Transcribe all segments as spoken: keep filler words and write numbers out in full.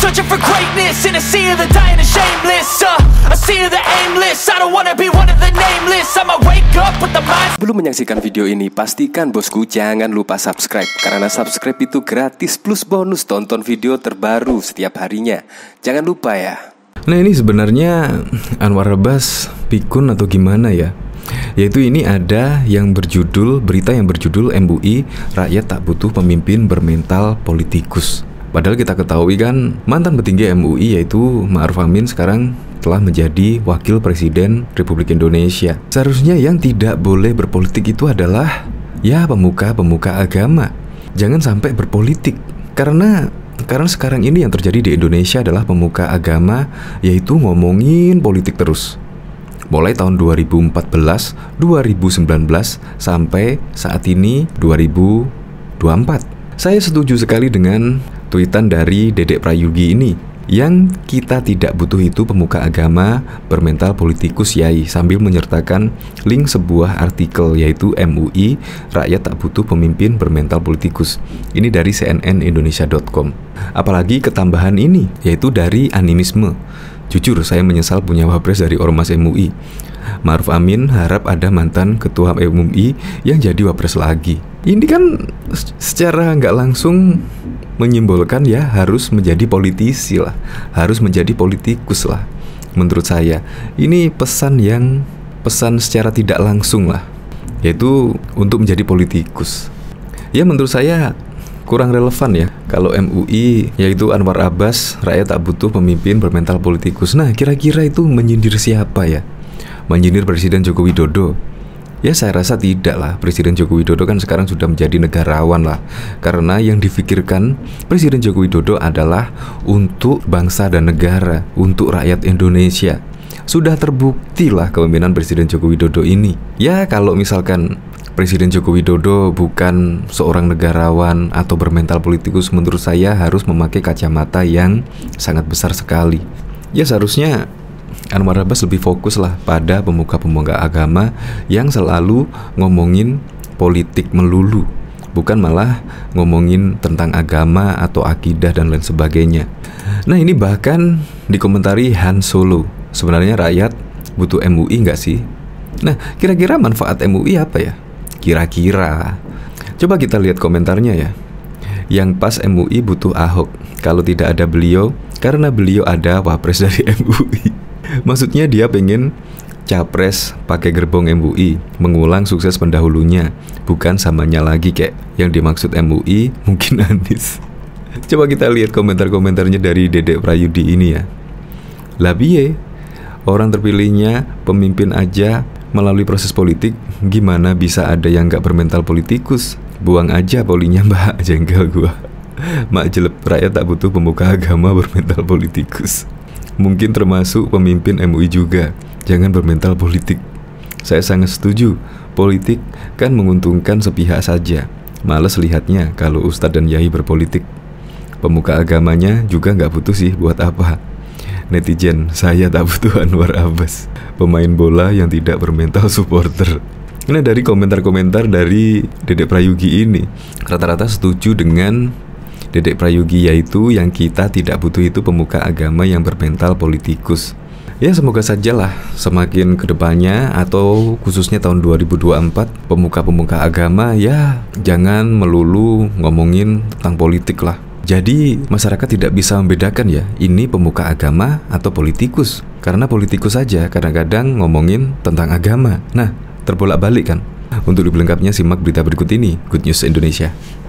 searching for greatness in a sea of the dying and shameless. uh, A sea of the aimless, I don't wanna be one of the nameless. I'ma wake up with the mind. Belum menyaksikan video ini, pastikan bosku jangan lupa subscribe. Karena subscribe itu gratis plus bonus tonton video terbaru setiap harinya. Jangan lupa ya. Nah, ini sebenarnya Anwar Abbas pikun atau gimana ya? Yaitu ini ada yang berjudul, berita yang berjudul M U I, rakyat tak butuh pemimpin bermental politikus. Padahal kita ketahui kan mantan petinggi M U I yaitu Ma'ruf Amin sekarang telah menjadi Wakil Presiden Republik Indonesia. Seharusnya yang tidak boleh berpolitik itu adalah ya pemuka-pemuka agama. Jangan sampai berpolitik. Karena karena sekarang ini yang terjadi di Indonesia adalah pemuka agama yaitu ngomongin politik terus. Mulai tahun dua ribu empat belas, dua ribu sembilan belas sampai saat ini dua ribu dua puluh empat. Saya setuju sekali dengan tweetan dari Dedek Prayudi ini. Yang kita tidak butuh itu pemuka agama bermental politikus yai, sambil menyertakan link sebuah artikel yaitu M U I, rakyat tak butuh pemimpin bermental politikus. Ini dari C N N Indonesia dot com. Apalagi ketambahan ini yaitu dari animisme. Jujur saya menyesal punya wapres dari ormas M U I. Ma'ruf Amin harap ada mantan ketua M U I yang jadi wapres lagi. Ini kan secara nggak langsung menyimbolkan ya harus menjadi politisi lah, harus menjadi politikus lah. Menurut saya ini pesan yang pesan secara tidak langsung lah, yaitu untuk menjadi politikus. Ya menurut saya kurang relevan ya kalau M U I yaitu Anwar Abbas, rakyat tak butuh pemimpin bermental politikus. Nah kira-kira itu menyindir siapa ya? Menyindir Presiden Joko Widodo? Ya saya rasa tidak lah. Presiden Joko Widodo kan sekarang sudah menjadi negarawan lah. Karena yang difikirkan Presiden Joko Widodo adalah untuk bangsa dan negara, untuk rakyat Indonesia. Sudah terbukti lah kepemimpinan Presiden Joko Widodo ini. Ya kalau misalkan Presiden Joko Widodo bukan seorang negarawan atau bermental politikus, menurut saya harus memakai kacamata yang sangat besar sekali. Ya seharusnya Anwar Abbas lebih fokus lah pada pemuka-pemuka agama yang selalu ngomongin politik melulu, bukan malah ngomongin tentang agama atau akidah dan lain sebagainya. Nah ini bahkan dikomentari Han Solo, sebenarnya rakyat butuh M U I nggak sih? Nah kira-kira manfaat M U I apa ya? Kira-kira coba kita lihat komentarnya ya. Yang pas M U I butuh Ahok, kalau tidak ada beliau, karena beliau ada wapres dari M U I. Maksudnya dia pengen capres pakai gerbong M U I, mengulang sukses pendahulunya, bukan samanya lagi kayak yang dimaksud M U I mungkin Anies. Coba kita lihat komentar-komentarnya dari Dedek Prayudi ini ya. Lah piye? Orang terpilihnya pemimpin aja melalui proses politik, gimana bisa ada yang gak bermental politikus? Buang aja polinya mbak, jengkel gua. Mak jelep, rakyat tak butuh pemuka agama bermental politikus. Mungkin termasuk pemimpin M U I juga, jangan bermental politik. Saya sangat setuju, politik kan menguntungkan sepihak saja. Males lihatnya kalau ustadz dan yai berpolitik. Pemuka agamanya juga gak butuh sih, buat apa? Netizen, saya tak butuh Anwar Abbas, pemain bola yang tidak bermental supporter. Nah dari komentar-komentar dari Dedek Prayudi ini, rata-rata setuju dengan Dedek Prayudi, yaitu yang kita tidak butuh itu pemuka agama yang bermental politikus. Ya semoga sajalah semakin kedepannya atau khususnya tahun dua ribu dua puluh empat, pemuka-pemuka agama ya jangan melulu ngomongin tentang politik lah. Jadi masyarakat tidak bisa membedakan ya ini pemuka agama atau politikus. Karena politikus saja kadang-kadang ngomongin tentang agama. Nah terbolak-balik kan. Untuk lebih lengkapnya simak berita berikut ini. Good News Indonesia.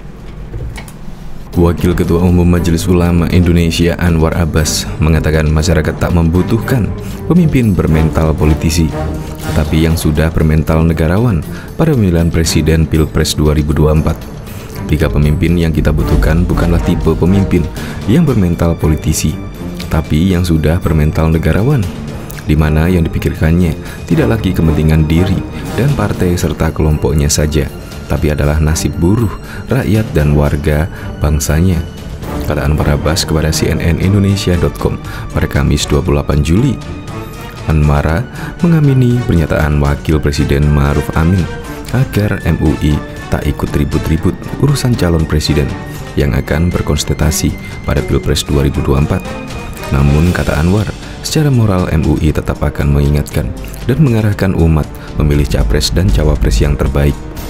Wakil Ketua Umum Majelis Ulama Indonesia Anwar Abbas mengatakan masyarakat tak membutuhkan pemimpin bermental politisi, tapi yang sudah bermental negarawan pada pemilihan presiden Pilpres dua ribu dua puluh empat. Tiga pemimpin yang kita butuhkan bukanlah tipe pemimpin yang bermental politisi, tapi yang sudah bermental negarawan, di mana yang dipikirkannya tidak lagi kepentingan diri dan partai serta kelompoknya saja, tapi adalah nasib buruh, rakyat, dan warga bangsanya, kata Anwar Abbas kepada C N N Indonesia dot com pada Kamis dua puluh delapan Juli. Anwar mengamini pernyataan Wakil Presiden Ma'ruf Amin agar M U I tak ikut ribut-ribut urusan calon presiden. yang akan berkonsentrasi pada Pilpres dua ribu dua puluh empat. Namun, kata Anwar, secara moral M U I tetap akan mengingatkan dan mengarahkan umat memilih capres dan cawapres yang terbaik.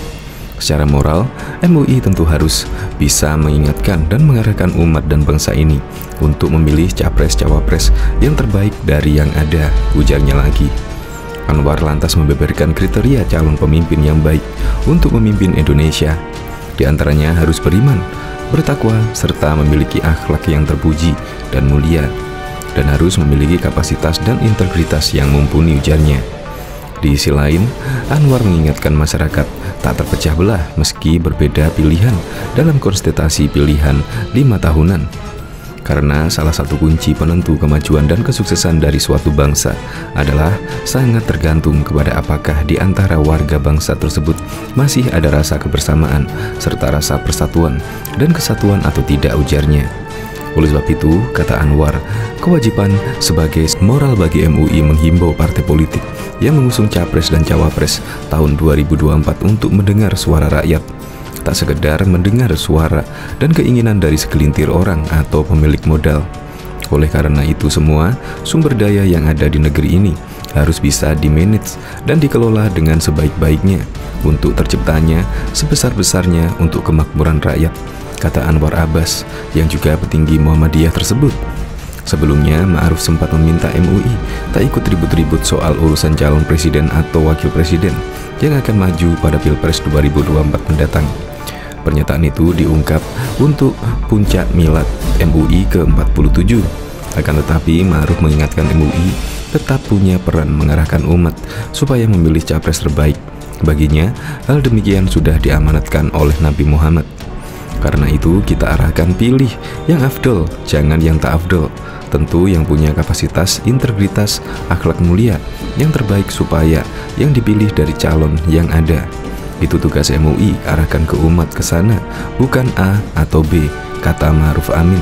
Secara moral, M U I tentu harus bisa mengingatkan dan mengarahkan umat dan bangsa ini untuk memilih capres-cawapres yang terbaik dari yang ada, ujarnya lagi. Anwar lantas membeberkan kriteria calon pemimpin yang baik untuk memimpin Indonesia. Di antaranya harus beriman, bertakwa, serta memiliki akhlak yang terpuji dan mulia, dan harus memiliki kapasitas dan integritas yang mumpuni, ujarnya. Di sisi lain, Anwar mengingatkan masyarakat tak terpecah belah meski berbeda pilihan dalam konsentrasi pilihan lima tahunan. Karena salah satu kunci penentu kemajuan dan kesuksesan dari suatu bangsa adalah sangat tergantung kepada apakah di antara warga bangsa tersebut masih ada rasa kebersamaan serta rasa persatuan dan kesatuan atau tidak, ujarnya. Oleh sebab itu, kata Anwar, kewajiban sebagai moral bagi M U I menghimbau partai politik yang mengusung capres dan cawapres tahun dua ribu dua puluh empat untuk mendengar suara rakyat, tak sekedar mendengar suara dan keinginan dari segelintir orang atau pemilik modal. Oleh karena itu semua, sumber daya yang ada di negeri ini harus bisa dimanage dan dikelola dengan sebaik-baiknya untuk terciptanya sebesar-besarnya untuk kemakmuran rakyat, kata Anwar Abbas yang juga petinggi Muhammadiyah tersebut. Sebelumnya, Ma'ruf sempat meminta M U I tak ikut ribut-ribut soal urusan calon presiden atau wakil presiden yang akan maju pada Pilpres dua ribu dua puluh empat mendatang. Pernyataan itu diungkap untuk puncak milad M U I ke empat puluh tujuh. Akan tetapi, Ma'ruf mengingatkan M U I tetap punya peran mengarahkan umat supaya memilih capres terbaik. Baginya, hal demikian sudah diamanatkan oleh Nabi Muhammad. Karena itu, kita arahkan pilih yang afdol, jangan yang tak afdol. Tentu yang punya kapasitas, integritas, akhlak mulia, yang terbaik supaya yang dipilih dari calon yang ada. Itu tugas M U I, arahkan ke umat ke sana, bukan A atau B, kata Ma'ruf Amin.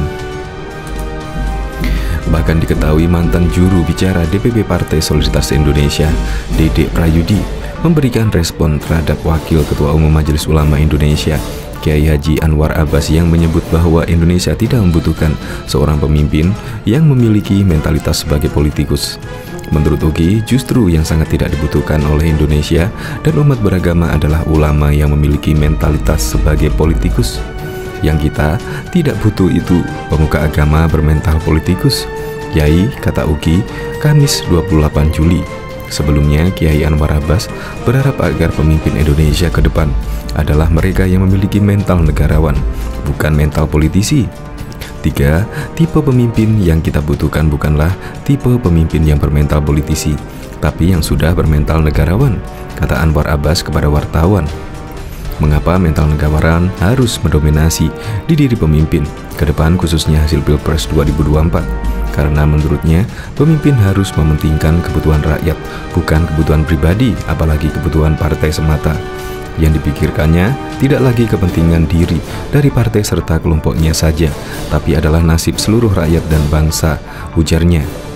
Bahkan diketahui mantan juru bicara D P P Partai Solidaritas Indonesia, Dede Prayudi, memberikan respon terhadap Wakil Ketua Umum Majelis Ulama Indonesia, Kiai Haji Anwar Abbas, yang menyebut bahwa Indonesia tidak membutuhkan seorang pemimpin yang memiliki mentalitas sebagai politikus. Menurut Uki, justru yang sangat tidak dibutuhkan oleh Indonesia dan umat beragama adalah ulama yang memiliki mentalitas sebagai politikus. Yang kita tidak butuh itu pemuka agama bermental politikus. Yai, kata Uki, Kamis dua puluh delapan Juli. Sebelumnya, Kiai Anwar Abbas berharap agar pemimpin Indonesia ke depan adalah mereka yang memiliki mental negarawan, bukan mental politisi. Tiga, tipe pemimpin yang kita butuhkan bukanlah tipe pemimpin yang bermental politisi, tapi yang sudah bermental negarawan, kata Anwar Abbas kepada wartawan. Mengapa mental negarawan harus mendominasi di diri pemimpin ke depan, khususnya hasil Pilpres dua ribu dua puluh empat? Karena menurutnya, pemimpin harus mementingkan kebutuhan rakyat, bukan kebutuhan pribadi, apalagi kebutuhan partai semata. Yang dipikirkannya tidak lagi kepentingan diri dari partai serta kelompoknya saja, tapi adalah nasib seluruh rakyat dan bangsa, ujarnya.